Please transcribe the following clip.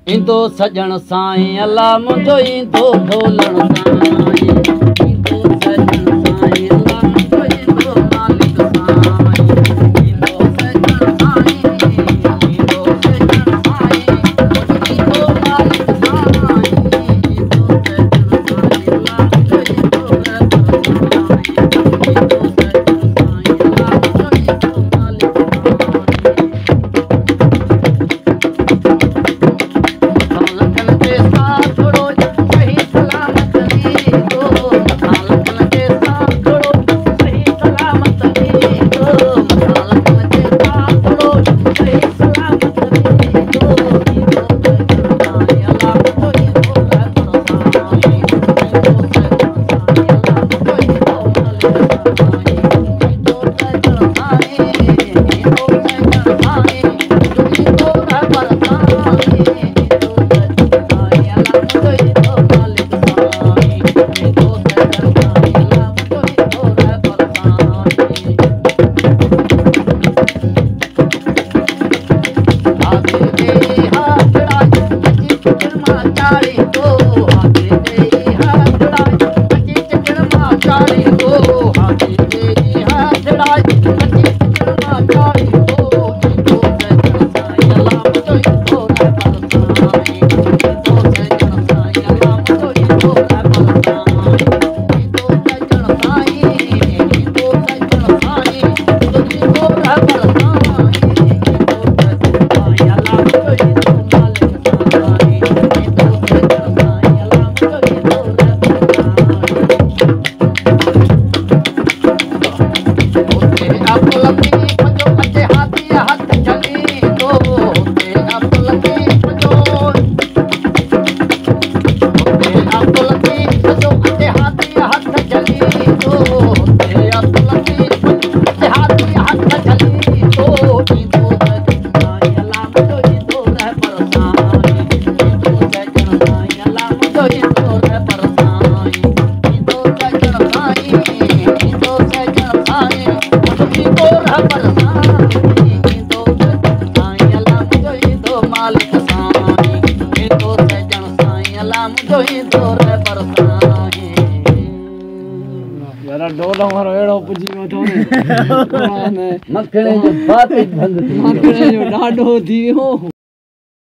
इंदो सजण साईं अल्लाह मुंहिंजो इंदो ढोलण साईं इंदो सजण साईं अल्लाह मुंहिंजो इंदो मालिक साईं इंदो सजण साईं इंदो सजण साईं इंदो मालिक साईं इंदो सजण साईं अल्लाह मुंहिंजो इंदो रहबर साईं इंदो सजण साईं अल्लाह मुंहिंजो इंदो मालिक मखणे जो फाते बंद मखणे जो ॾाढो थी वियो